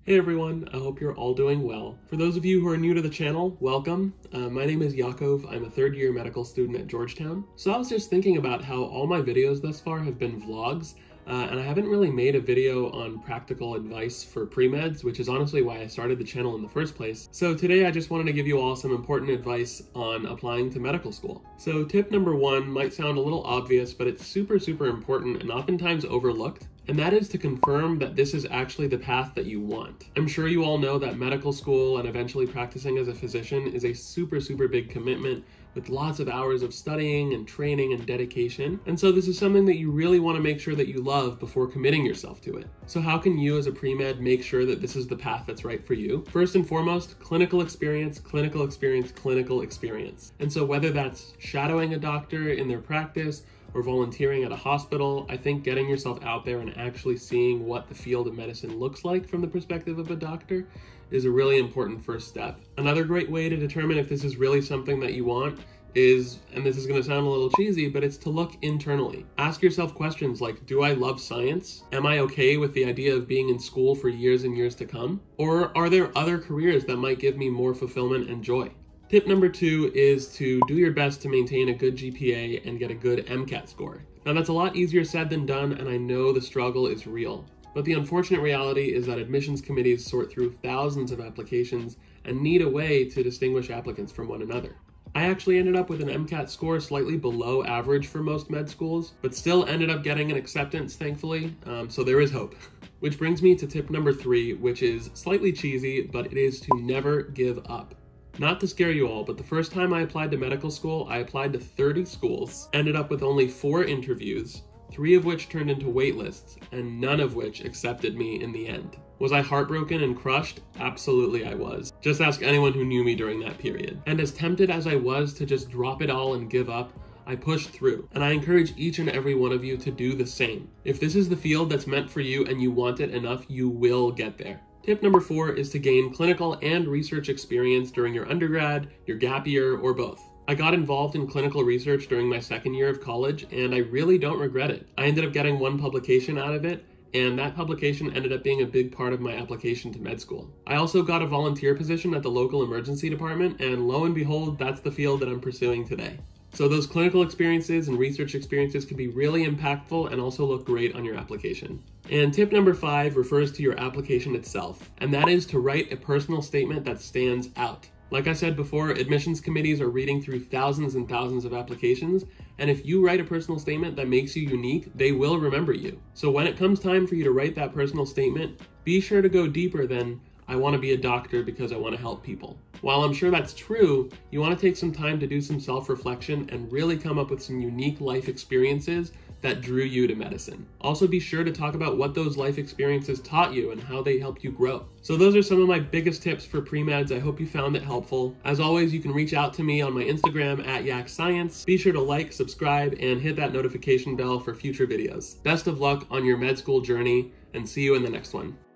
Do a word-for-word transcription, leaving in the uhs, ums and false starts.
Hey everyone, I hope you're all doing well. For those of you who are new to the channel, welcome. Uh, my name is Yakov. I'm a third year medical student at Georgetown. So I was just thinking about how all my videos thus far have been vlogs, uh, and I haven't really made a video on practical advice for pre-meds, which is honestly why I started the channel in the first place. So today I just wanted to give you all some important advice on applying to medical school. So tip number one might sound a little obvious, but it's super, super important and oftentimes overlooked. And that is to confirm that this is actually the path that you want. I'm sure you all know that medical school and eventually practicing as a physician is a super, super big commitment with lots of hours of studying and training and dedication. And so this is something that you really want to make sure that you love before committing yourself to it. So how can you as a pre-med make sure that this is the path that's right for you? First and foremost, clinical experience, clinical experience, clinical experience. And so whether that's shadowing a doctor in their practice, or volunteering at a hospital, I think getting yourself out there and actually seeing what the field of medicine looks like from the perspective of a doctor is a really important first step. Another great way to determine if this is really something that you want is, and this is going to sound a little cheesy, but it's to look internally. Ask yourself questions like, do I love science? Am I okay with the idea of being in school for years and years to come? Or are there other careers that might give me more fulfillment and joy? Tip number two is to do your best to maintain a good G P A and get a good MCAT score. Now that's a lot easier said than done, and I know the struggle is real. But the unfortunate reality is that admissions committees sort through thousands of applications and need a way to distinguish applicants from one another. I actually ended up with an MCAT score slightly below average for most med schools, but still ended up getting an acceptance, thankfully, um, so there is hope. Which brings me to tip number three, which is slightly cheesy, but it is to never give up. Not to scare you all, but the first time I applied to medical school, I applied to thirty schools, ended up with only four interviews, three of which turned into wait lists, and none of which accepted me in the end. Was I heartbroken and crushed? Absolutely I was. Just ask anyone who knew me during that period. And as tempted as I was to just drop it all and give up, I pushed through, and I encourage each and every one of you to do the same. If this is the field that's meant for you and you want it enough, you will get there. Tip number four is to gain clinical and research experience during your undergrad, your gap year, or both. I got involved in clinical research during my second year of college, and I really don't regret it. I ended up getting one publication out of it, and that publication ended up being a big part of my application to med school. I also got a volunteer position at the local emergency department, and lo and behold, that's the field that I'm pursuing today. So those clinical experiences and research experiences can be really impactful and also look great on your application. And tip number five refers to your application itself, and that is to write a personal statement that stands out. Like I said before, admissions committees are reading through thousands and thousands of applications, and if you write a personal statement that makes you unique, they will remember you. So when it comes time for you to write that personal statement, be sure to go deeper than, I want to be a doctor because I want to help people. While I'm sure that's true, you want to take some time to do some self-reflection and really come up with some unique life experiences that drew you to medicine. Also be sure to talk about what those life experiences taught you and how they helped you grow. So those are some of my biggest tips for pre-meds. I hope you found it helpful. As always, you can reach out to me on my Instagram at YakScience. Be sure to like, subscribe, and hit that notification bell for future videos. Best of luck on your med school journey, and see you in the next one.